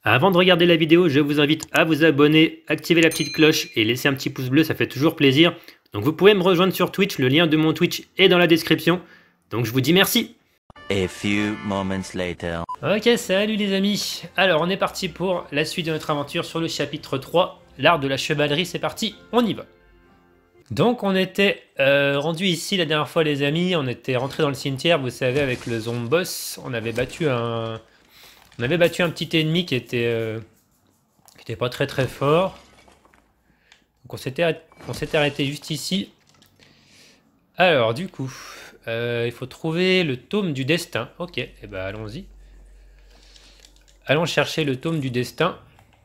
Avant de regarder la vidéo, je vous invite à vous abonner, activer la petite cloche et laisser un petit pouce bleu, ça fait toujours plaisir. Donc vous pouvez me rejoindre sur Twitch, le lien de mon Twitch est dans la description. Donc je vous dis merci. A few moments later. Ok, salut les amis. Alors on est parti pour la suite de notre aventure sur le chapitre 3, l'art de la chevalerie, c'est parti, on y va. Donc on était rendu ici la dernière fois les amis, on était rentré dans le cimetière, vous savez, avec le zombie boss, on avait battu un petit ennemi qui était pas très très fort. Donc on s'était arrêté juste ici. Alors du coup, il faut trouver le tome du destin. Ok, et ben allons-y. Allons chercher le tome du destin.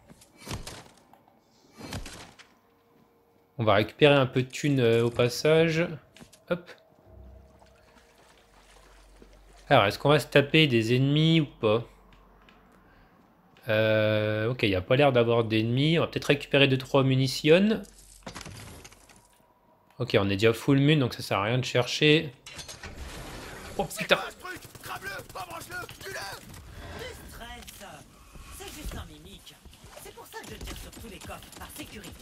On va récupérer un peu de thunes au passage. Hop. Alors, est-ce qu'on va se taper des ennemis ou pas? Ok, il n'y a pas l'air d'avoir d'ennemis. On va peut-être récupérer 2-3 munitions. Ok, on est déjà full mun, donc ça sert à rien de chercher. Oh putain! C'est juste un mimique. C'est pour ça que je tire sur tous les coffres par sécurité.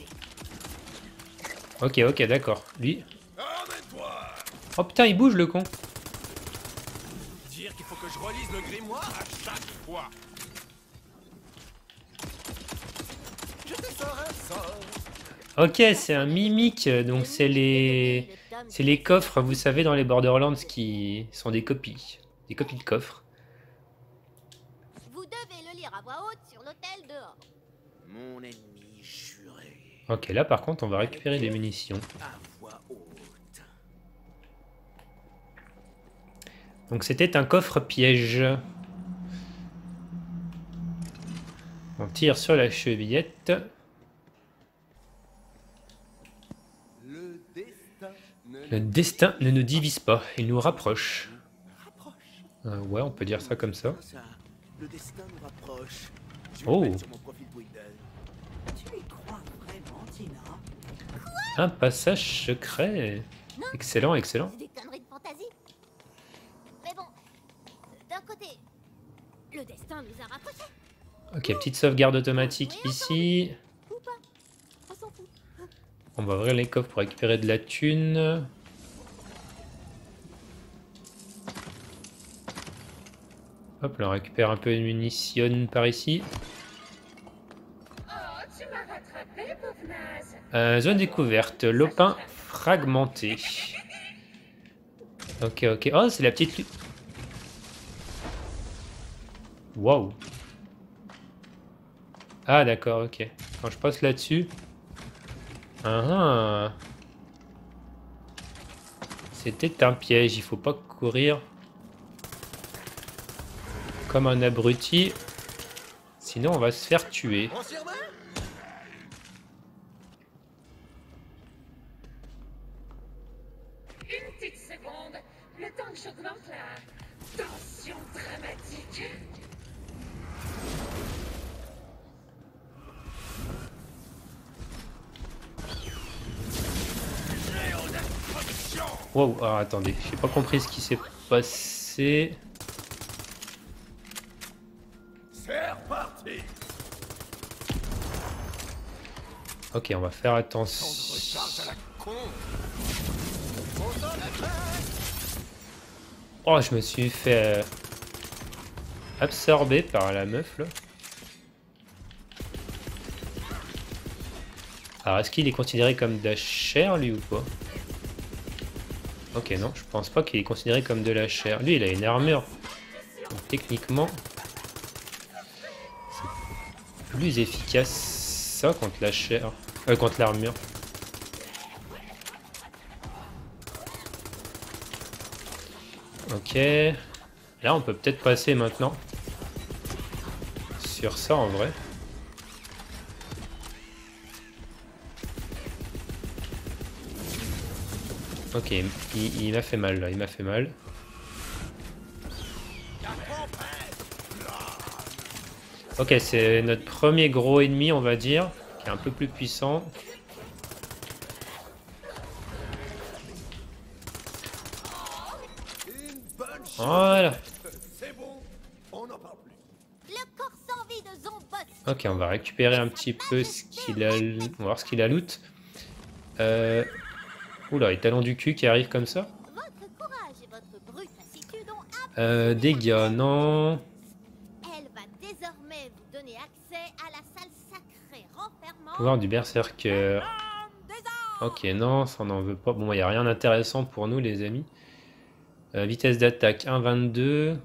Ok, d'accord. Lui. Oh putain, il bouge le con. Dire qu'il faut que je relise le grimoire à chaque fois. Je te sors un sort. Ok, c'est un mimique, donc c'est les coffres, vous savez, dans les Borderlands qui sont des copies de coffres. Vous devez le lire à voix haute sur l'autel dehors. Mon ennemi juré. Ok, là par contre, on va récupérer des munitions. À voix haute. Donc c'était un coffre piège. On tire sur la chevillette. Le destin ne nous divise pas, il nous rapproche. Ouais, on peut dire ça comme ça. Le destin nous rapproche. Oh. Sur mon profil Twitter. Tu y crois vraiment, Tina? Un passage secret. Excellent, excellent. C'est des conneries de fantaisie. Mais bon, d'un côté, le destin nous a rapprochés. Ok, petite sauvegarde automatique ici. Ou pas, on s'en fout. On va ouvrir les coffres pour récupérer de la thune. Hop, là on récupère un peu de munitions par ici. Zone découverte, lopin fragmenté. Ok. Oh, c'est la petite... Waouh. Ah d'accord, ok. Quand je passe là-dessus... C'était un piège, il faut pas courir comme un abruti, sinon on va se faire tuer. On s'y remet? Une petite seconde, le temps que j'augmente la tension dramatique. Wow, alors attendez, j'ai pas compris ce qui s'est passé. C'est reparti. Ok, on va faire On attention. recharge à la con. On s'en attaque. Oh, je me suis fait absorber par la meuf là. Alors, est-ce qu'il est considéré comme de la chair lui ou pas? Ok, non, je pense pas qu'il est considéré comme de la chair. Lui, il a une armure. Donc, techniquement, c'est plus efficace ça contre la chair. Contre l'armure. Ok. Là, on peut peut-être passer maintenant sur ça en vrai. Ok, il m'a fait mal là, il m'a fait mal. Ok, c'est notre premier gros ennemi, on va dire, qui est un peu plus puissant. Une bonne chose. Voilà. C'est bon. On n'en parle plus. Le corps sans vie partie de Zombot. Ok, on va récupérer un petit peu ce qu'il a... On va voir ce qu'il a loot. Oula, les talons du cul qui arrivent comme ça. Votre courage et votre brute lassitude ont Dégâts, non. Elle va désormais vous donner accès à la salle sacrée renfermant. Pouvoir du berserker. Ok, non, ça on n'en veut pas. Bon, il n'y a rien d'intéressant pour nous, les amis. Vitesse d'attaque 1,22.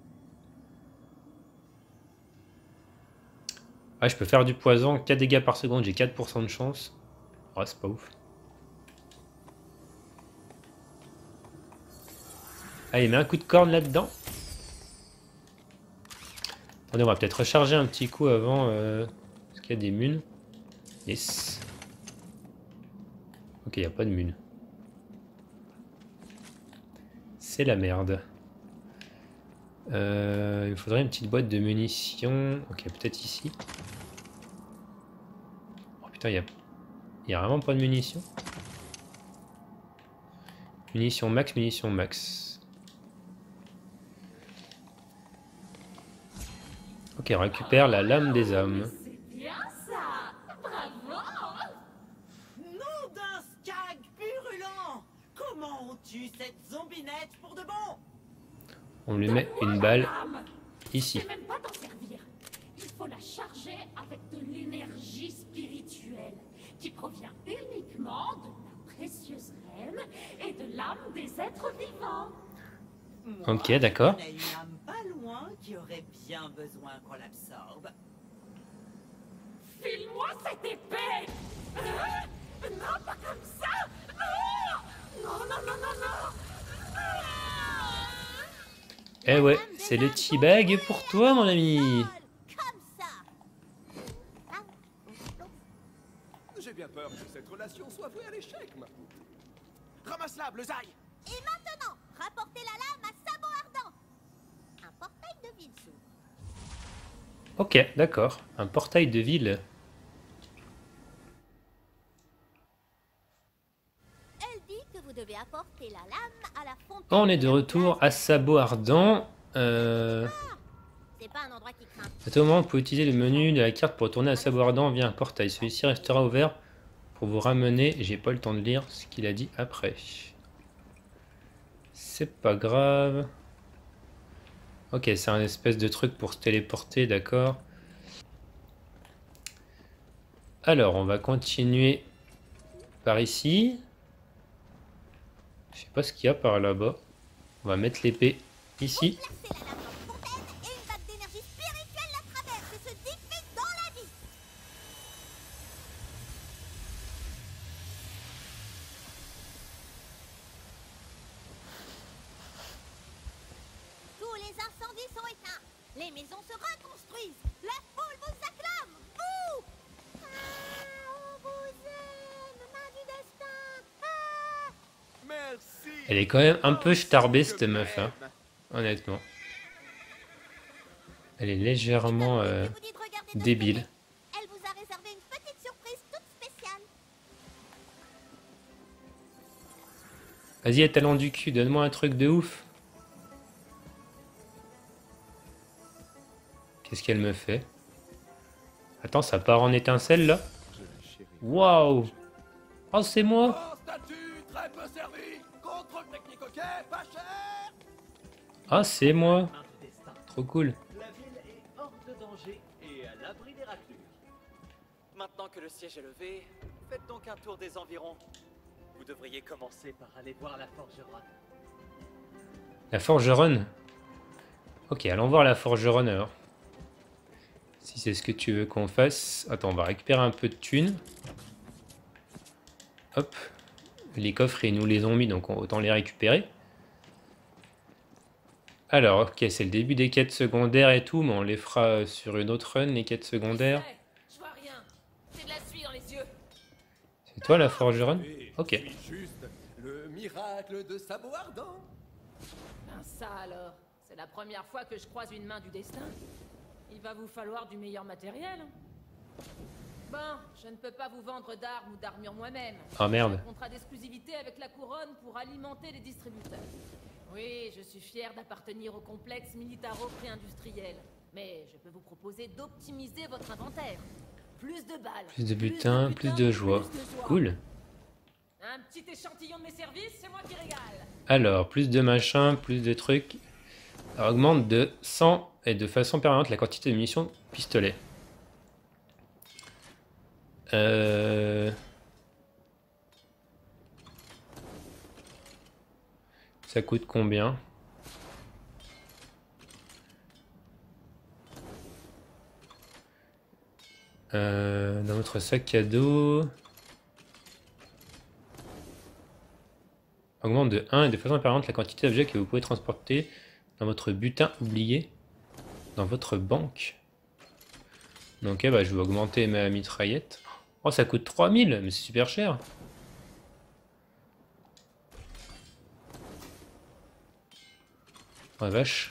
Ah, je peux faire du poison, 4 dégâts par seconde, j'ai 4% de chance. Ah, c'est pas ouf. Allez, mets un coup de corne là-dedans. On va peut-être recharger un petit coup avant. Est-ce qu'il y a des munes? Yes. Ok, il n'y a pas de mune. C'est la merde. Il me faudrait une petite boîte de munitions. Ok, peut-être ici. Oh putain, il y a vraiment pas de munitions. Munitions max, munitions max. Ok, on récupère la lame des âmes. C'est bien ça. Bravo. Nom d'un skag purulent! Comment on tue cette zombinette pour de bon? On lui met une balle ici. Je sais même pas t'en servir. Il faut la charger avec de l'énergie spirituelle qui provient uniquement de la précieuse reine et de l'âme des êtres vivants. Moi, Ok, d'accord. on a une âme pas loin qui aurait bien besoin qu'on l'absorbe. File-moi cette épée. Non, pas comme ça. Non, non, non, non, non, non. Eh ouais, c'est le teabag pour toi, mon ami. Comme ça. Ah, J'ai bien peur que cette relation soit vouée à l'échec, maintenant. Ramasse-la, Bleuzaï! et maintenant, rapportez la lame à Sabot Ardent. Un portail de ville s'ouvre. Ok, d'accord. Un portail de ville. Elle dit que vous devez apporter la lame à la fontaine. On est de retour à Sabot Ardent. C'est pas un endroit qui craint. À tout moment, vous pouvez utiliser le menu de la carte pour retourner à Sabot Ardent via un portail. Celui-ci restera ouvert pour vous ramener. J'ai pas le temps de lire ce qu'il a dit après. C'est pas grave. Ok, c'est un espèce de truc pour se téléporter, d'accord. Alors, on va continuer par ici. Je sais pas ce qu'il y a par là-bas. On va mettre l'épée ici. Placez la lame dans la fontaine et une vague d'énergie spirituelle la traverse et se diffuse dans la vie. Tous les incendies sont éteints. Les maisons se reconstruisent. La foule vous acclame. Vous on vous aime, main du destin. Merci! Elle est quand même un peu starbée, cette meuf, hein, honnêtement. Elle est légèrement Je vous dis de regarder de débile. ce côté. Elle vous a réservé une petite surprise toute spéciale. Vas-y, talent du cul, donne-moi un truc de ouf. Qu'est-ce qu'elle me fait? Attends, ça part en étincelle là? Waouh! Oh, c'est moi! En statut, très peu servi! Contrôle technique, ok? Pas cher! Ah, c'est moi! Main du destin. Trop cool. La ville est hors de danger et à l'abri des raclures. Maintenant que le siège est levé, faites donc un tour des environs. Vous devriez commencer par aller voir la forgeronne. La forgeronne? Ok, allons voir la forgeronne alors. Si c'est ce que tu veux qu'on fasse. Attends, on va récupérer un peu de thunes. Hop. Les coffres, ils nous les ont mis, donc autant les récupérer. Alors, ok, c'est le début des quêtes secondaires et tout, mais on les fera sur une autre run, les quêtes secondaires. Je vois rien. C'est de la suie dans les yeux. C'est toi la forgeronne? Et Ok. je suis juste le miracle de Sabot Ardent. Ben ça alors, c'est la première fois que je croise une main du destin. Il va vous falloir du meilleur matériel. Bon, je ne peux pas vous vendre d'armes ou d'armure moi-même. Ah merde. J'ai un contrat d'exclusivité avec la couronne pour alimenter les distributeurs. Oui, je suis fier d'appartenir au complexe militaro-pré-industriel. Mais je peux vous proposer d'optimiser votre inventaire. Plus de balles. Plus de butin, plus de joie. Cool. Un petit échantillon de mes services, c'est moi qui régale. Alors, plus de machins, plus de trucs. Ça augmente de 100 et de façon permanente la quantité de munitions de pistolet. Ça coûte combien? Dans votre sac à dos... Augmente de 1 et de façon permanente la quantité d'objets que vous pouvez transporter dans votre butin oublié dans votre banque. Donc bah, je vais augmenter ma mitraillette. Oh, ça coûte 3000, mais c'est super cher. Oh la vache.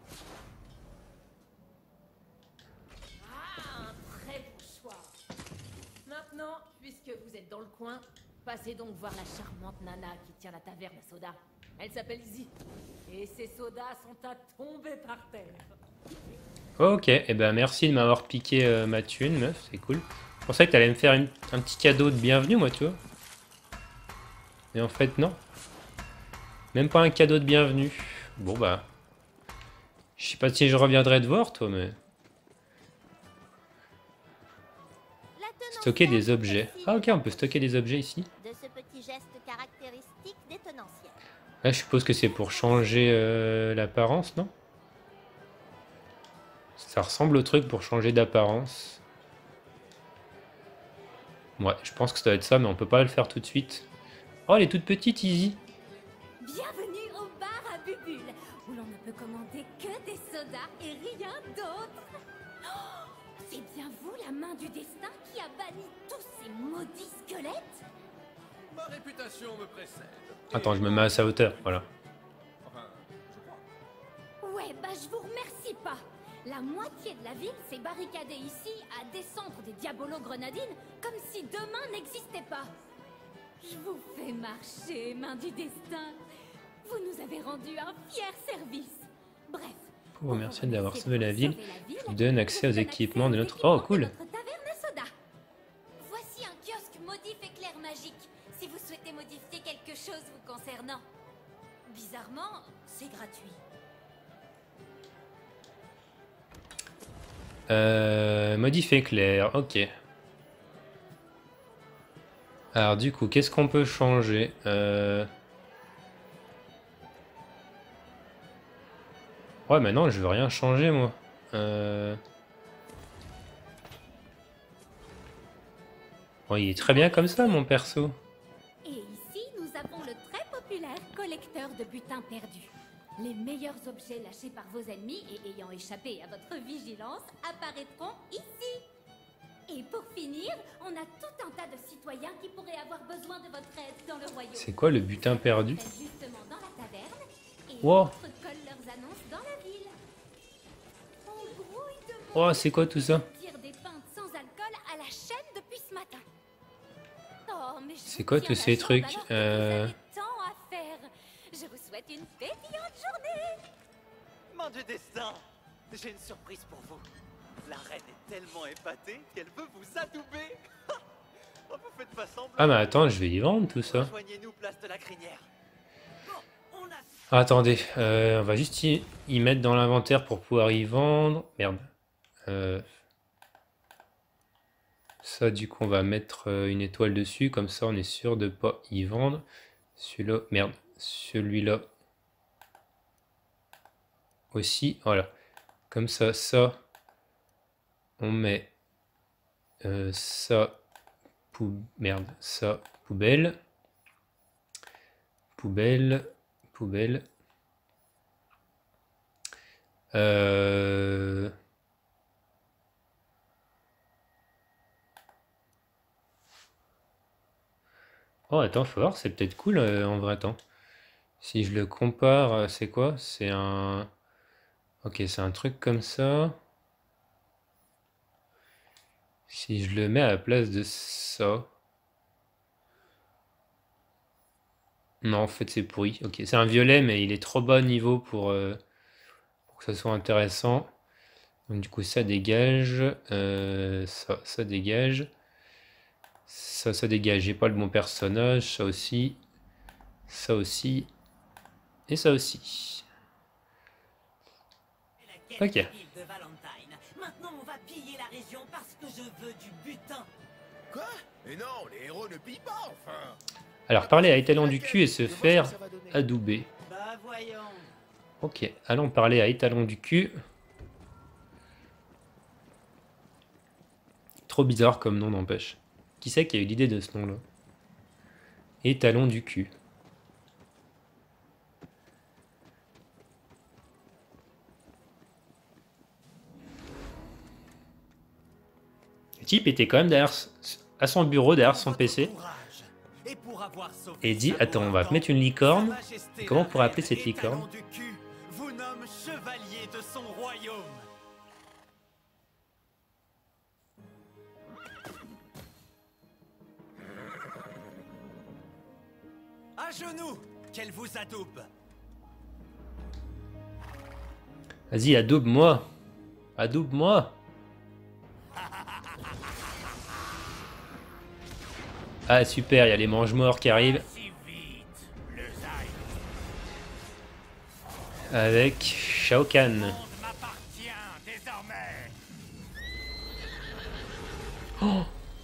Ah, un très beau choix. Maintenant, puisque vous êtes dans le coin, passez donc voir la charmante nana qui tient la taverne à soda. Elle s'appelle Izzy. Et ses sodas sont à tomber par terre. Ok, et ben merci de m'avoir piqué ma thune, meuf, c'est cool. Je pensais que t'allais me faire un petit cadeau de bienvenue, moi, tu vois. Mais en fait, non. Même pas un cadeau de bienvenue. Bon, bah... Je sais pas si je reviendrai te voir, toi, mais... La tenancière Stocker des objets. précise Ah, ok, on peut stocker des objets ici. de ce petit geste caractéristique des tenancières. Là, je suppose que c'est pour changer l'apparence, non? Ça ressemble au truc pour changer d'apparence. Ouais, je pense que ça doit être ça, mais on peut pas le faire tout de suite. Oh, elle est toute petite, Izzy. Bienvenue au bar à Bubule, où l'on ne peut commander que des sodas et rien d'autre. Oh, c'est bien vous, la main du destin, qui a banni tous ces maudits squelettes? Ma réputation me précède. Attends, je me mets à sa hauteur, voilà. Enfin, je crois. Ouais, bah je vous remercie pas. La moitié de la ville s'est barricadée ici à descendre des diabolos grenadines comme si demain n'existait pas. Je vous fais marcher, main du destin. Vous nous avez rendu un fier service. Bref. Pour vous remercier d'avoir sauvé la ville, je je vous donne accès aux équipements de notre... Oh, cool. taverne à soda. Voici un kiosque modif éclair magique. Si vous souhaitez modifier quelque chose vous concernant. Bizarrement, c'est gratuit. Modif éclair, ok. Alors du coup, qu'est-ce qu'on peut changer? Ouais, mais non, je veux rien changer, moi. Bon, il est très bien comme ça, mon perso. Et ici, nous avons le très populaire collecteur de butin perdu. Les meilleurs objets lâchés par vos ennemis et ayant échappé à votre vigilance apparaîtront ici. Et pour finir, on a tout un tas de citoyens qui pourraient avoir besoin de votre aide dans le royaume. C'est quoi le butin perdu? Faites justement dans la taverne et Wow. d'autres collent leurs annonces dans la ville. On grouille de monde. Oh, c'est quoi tout ça? Tire des pintes sans alcool à la chaîne depuis ce matin. Oh, mais je C'est vous quoi tiens tous la ces jambe trucs? alors que vous avez tant à faire. Je vous souhaite une pétillante journée. Main du destin, j'ai une surprise pour vous. La reine est tellement épatée qu'elle veut vous adouber. Oh, vous faites pas semblant. Ah, mais attends, je vais y vendre tout ça. Rejoignez-nous place de la crinière. Bon, on a... Ah, attendez, on va juste y mettre dans l'inventaire pour pouvoir y vendre. Merde. Ça, du coup, on va mettre une étoile dessus. Comme ça, on est sûr de pas y vendre. Celui-là, merde. Celui-là aussi. Voilà. Comme ça, ça. On met ça. Merde. Ça, poubelle. Poubelle. Poubelle. Oh, attends, faut voir, c'est peut-être cool en vrai temps. Si je le compare, c'est quoi? C'est un... Ok, c'est un truc comme ça. Si je le mets à la place de ça... Non, en fait, c'est pourri. Ok, c'est un violet, mais il est trop bas niveau pour que ça soit intéressant. Donc du coup ça dégage, ça dégage, ça dégage, j'ai pas le bon personnage, ça aussi, et ça aussi. Ok. Maintenant, on va piller la région parce que je veux du butin. Quoi? Et non, les héros ne pillent pas, enfin. Alors parler à Étalon du cul et se faire adouber. Bah voyons. Ok, allons parler à Étalon du cul. Trop bizarre comme nom, n'empêche. Qui c'est qui a eu l'idée de ce nom-là? Étalon du cul. Le type était quand même derrière, à son bureau, derrière son PC. Et dit, attends, on va mettre une licorne. Et comment on pourrait appeler cette licorne? Vous nomme chevalier de son royaume. À genoux, qu'elle vous adoube. Vas-y, adoube-moi. Adoube-moi. Ah super, il y a les mange-morts qui arrivent. Avec Shao Kahn. Oh,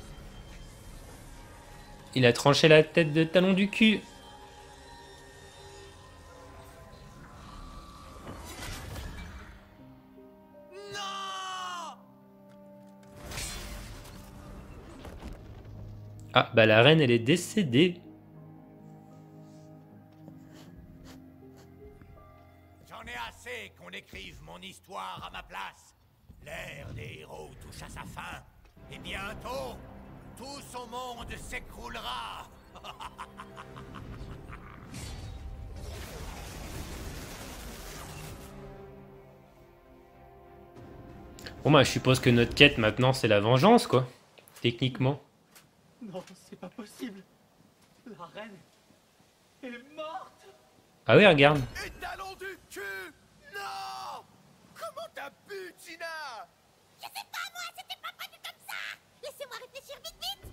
il a tranché la tête de Talon du cul. Ah, bah la reine, elle est décédée. J'en ai assez qu'on écrive mon histoire à ma place. L'ère des héros touche à sa fin. Et bientôt, tout son monde s'écroulera. Bon bah je suppose que notre quête maintenant c'est la vengeance quoi. Techniquement. Non, c'est pas possible. La reine est morte. Ah oui regarde. Étalon du cul! Non! Comment t'as pu, Tina? Je sais pas, moi, c'était pas prévu comme ça. Laissez-moi réfléchir vite, vite.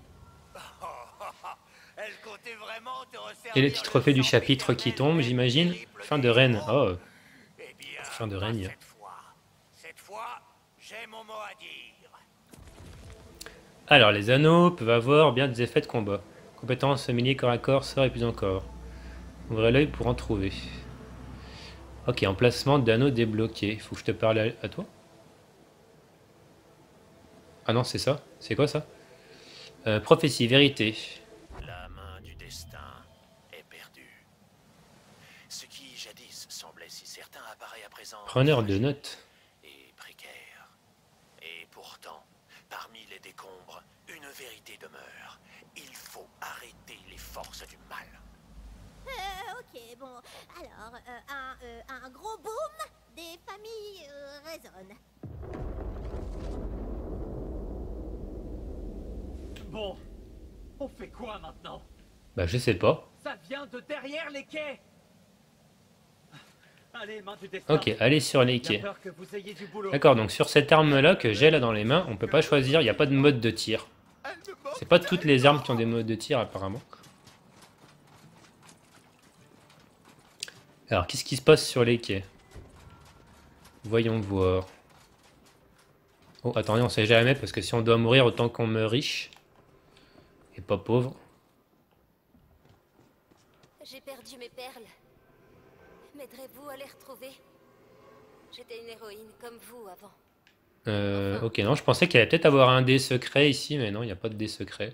Elle comptait vraiment te resservir. Et le petit trophée du chapitre qui tombe j'imagine. Fin de reine. Oh. Eh bien, Fin de règne. Cette fois, j'ai mon mot à dire. Alors les anneaux peuvent avoir bien des effets de combat. Compétences familier corps à corps, sort et plus encore. Ouvrez l'œil pour en trouver. Ok, emplacement d'anneaux débloqué. Faut que je te parle à toi. Ah non, c'est ça. C'est quoi ça? Prophétie, vérité. La main du destin est perdue. Ce qui jadis semblait si certain apparaît à présent. Preneur de notes. Et précaire. Et pourtant, parmi les décombres, une vérité demeure. Il faut arrêter les forces du mal. Ok, bon. Alors, un gros boom, des familles résonnent. Bon, on fait quoi maintenant? Bah je sais pas. Ça vient de derrière les quais. Allez, main du destin. Ok, allez sur les J'ai quais. peur que vous ayez du boulot. D'accord, donc sur cette arme là que j'ai là dans les mains, on peut pas choisir, il n'y a pas de mode de tir. C'est pas toutes les armes qui ont des modes de tir apparemment. Alors qu'est-ce qui se passe sur les quais? Voyons voir. Oh attendez, on sait jamais parce que si on doit mourir autant qu'on meurt riche. Et pas pauvre. J'ai perdu mes perles. M'aiderez-vous à les retrouver? J'étais une héroïne comme vous avant. Ok, non, je pensais qu'il allait peut-être avoir un dé secret ici, mais non, il n'y a pas de dé secret.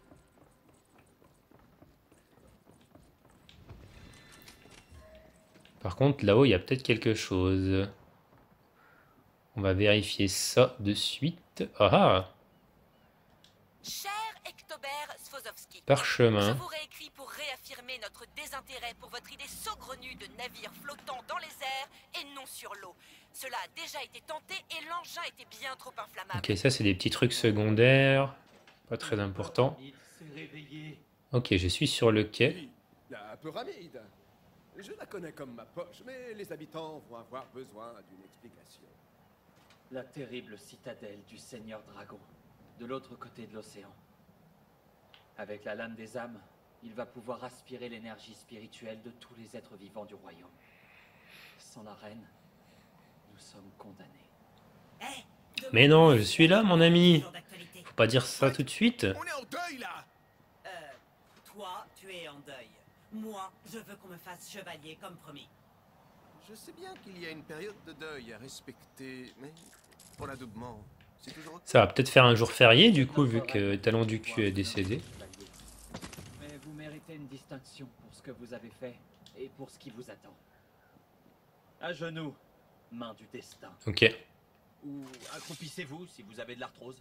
Par contre, là-haut, il y a peut-être quelque chose. On va vérifier ça de suite. Ah ah! Cher Ectobert Svozovski, je Parchemin. vous réécris pour réaffirmer notre désintérêt pour votre idée saugrenue de navire flottant dans les airs et non sur l'eau. Cela a déjà été tenté et l'engin était bien trop inflammable. Ok, ça c'est des petits trucs secondaires. Pas très important. Il s'est réveillé. Ok, je suis sur le quai. Oui, la pyramide. Je la connais comme ma poche, mais les habitants vont avoir besoin d'une explication. La terrible citadelle du Seigneur Dragon, de l'autre côté de l'océan. Avec la lame des âmes, il va pouvoir aspirer l'énergie spirituelle de tous les êtres vivants du royaume. Sans la reine, nous sommes condamnés. Mais non, je suis là, mon ami. Faut pas dire ça tout de suite. On est en deuil là. Toi, tu es en deuil. Moi, je veux qu'on me fasse chevalier comme promis. Je sais bien qu'il y a une période de deuil à respecter, mais pour l'adoubement, c'est toujours... Ça va peut-être faire un jour férié, du coup, vu que Talon du cul est décédé. Mais vous méritez une distinction pour ce que vous avez fait et pour ce qui vous attend. À genoux, main du destin. Ok. Ou accroupissez-vous si vous avez de l'arthrose.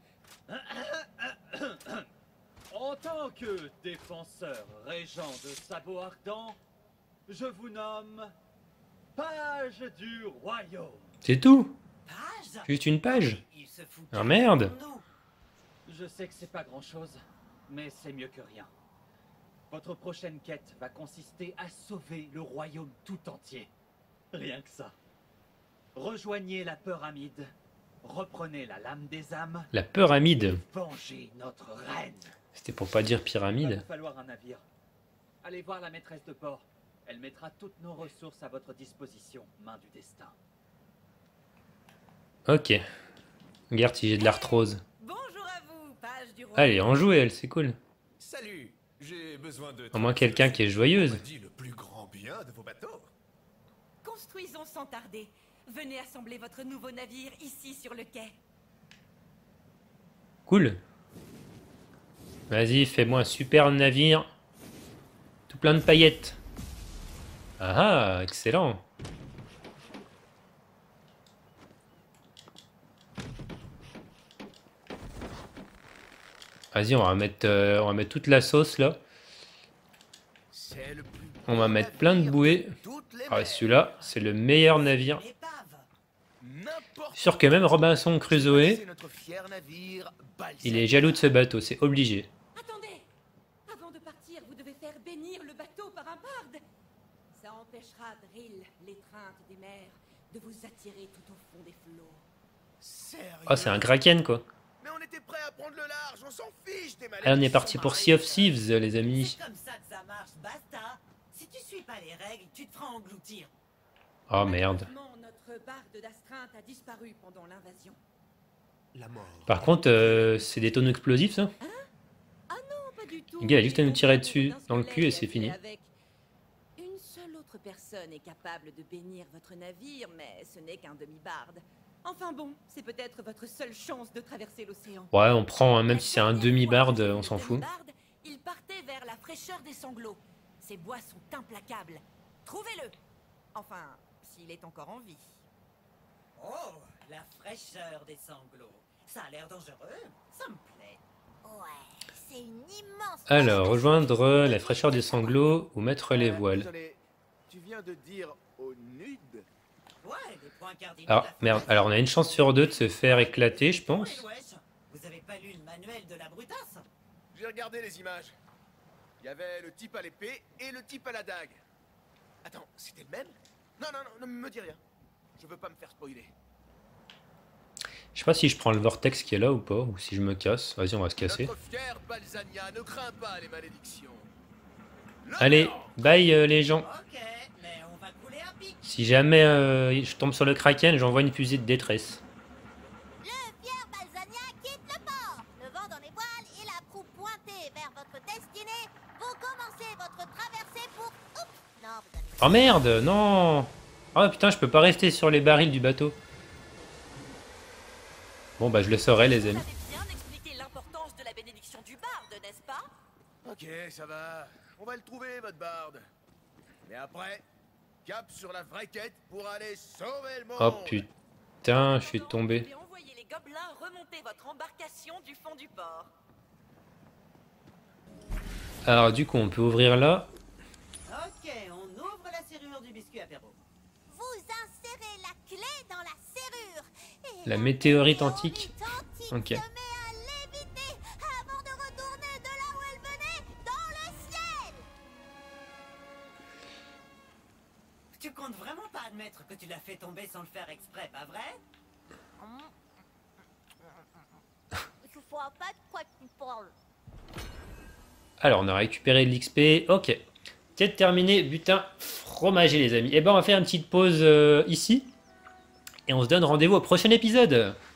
En tant que défenseur régent de Sabot Ardent, je vous nomme Page du Royaume. C'est tout? Page? Juste une page? Il se fout Ah merde! de nous. Je sais que c'est pas grand-chose, mais c'est mieux que rien. Votre prochaine quête va consister à sauver le royaume tout entier. Rien que ça. Rejoignez la pyramide, reprenez la lame des âmes, La pyramide. vengez notre reine. C'était pour pas dire Il va pyramide. vous falloir un navire. Allez voir la maîtresse de port. Elle mettra toutes nos ressources à votre disposition, main du destin. Ok. Regarde si j'ai de l'arthrose. Bonjour à vous, page du roi. Allez, en joue elle, c'est cool. Salut, j'ai besoin de... Au moins quelqu'un qui est joyeuse. On m'a dit le plus grand bien de vos bateaux. Construisons sans tarder. Venez assembler votre nouveau navire ici sur le quai. Cool. Vas-y, fais-moi un super navire. Tout plein de paillettes. Ah ah, excellent. Vas-y, on va mettre toute la sauce là. C'est le plus On va mettre plein de bouées. toutes les Ah, mers. celui-là, c'est le meilleur navire. Épave. N'importe Sûr que même Robinson Crusoe, C'est notre fier navire il est jaloux de ce bateau, c'est obligé. Attendez! Avant de partir, vous devez faire bénir le bateau par un barde. Ça empêchera Drill, l'étreinte des mers, de vous attirer tout au fond des flots. Sérieux. Oh, c'est un kraken quoi. Mais on était prêt à prendre le large, on s'en fiche des Allez, on est parti pour Sea of Thieves, les amis. C'est comme ça que ça marche, basta. Si tu suis pas les règles, tu te feras engloutir. Oh merde. Malheureusement, notre barde d'astreinte a disparu pendant l'invasion. La mort. Par contre, c'est des tonneaux explosifs ça? Ah non, pas du tout. Le gars, il a juste à nous tirer On dessus, d'un dans le squelette cul, et c'est fait fini. avec. Une seule autre personne est capable de bénir votre navire, mais ce n'est qu'un demi-barde. Enfin bon, c'est peut-être votre seule chance de traverser l'océan. Ouais, on prend, hein, même si c'est un demi-barde, on s'en fout. Demi-barde, il partait vers la fraîcheur des sanglots. Ses bois sont implacables. Trouvez-le. Enfin, s'il est encore en vie. Oh, la fraîcheur des sanglots. Ça a l'air dangereux. Ça me plaît. Ouais, c'est une immense... Alors, rejoindre la fraîcheur des sanglots ou mettre les voiles. Désolé, tu viens de dire au nude? Ouais, les points cardinaux. Alors, de la merde, forêt. alors on a une chance sur deux de se faire éclater, je pense. Ouais, wesh. Vous avez pas lu le manuel de la brutasse? J'ai regardé les images. Il y avait le type à l'épée et le type à la dague. Attends, c'était le même? Non, non, non, ne me dis rien. Je veux pas me faire spoiler. Je sais pas si je prends le vortex qui est là ou pas, ou si je me casse. Vas-y, on va se casser. Notre fier Balzania ne craint pas les malédictions. Allez, bye les gens. Ok, mais on va couler à pic. Si jamais je tombe sur le kraken, j'envoie une fusée de détresse. Le fier Balzania quitte le port. Le vent dans les voiles et la proue pointée vers votre destinée. Vous commencez votre traversée pour... Oups. Non, vous avez... Oh merde, non. Oh putain, je peux pas rester sur les barils du bateau. Bon bah je le saurai les Vous amis. avez bien expliqué l'importance de la bénédiction du barde, n'est-ce pas? Ok, ça va. On va le trouver, votre barde. Mais après, cap sur la vraie quête pour aller sauver le monde. Oh putain, je suis Vous tombé. devez envoyer les gobelins remonter votre embarcation du fond du port. Alors du coup, on peut ouvrir là. Ok, on ouvre la serrure du biscuit apéro. Vous insérez la clé dans la serrure. Et La météorite antique. antique Ok. se met à léviter avant de retourner de là où elle venait, dans le ciel. Tu comptes vraiment pas admettre que tu l'as fait tomber sans le faire exprès, pas vrai? Je vois pas de quoi tu parles. Alors, on a récupéré de l'XP. Ok. Quête terminée, butin fromager, les amis. Et ben, on va faire une petite pause ici. Et on se donne rendez-vous au prochain épisode.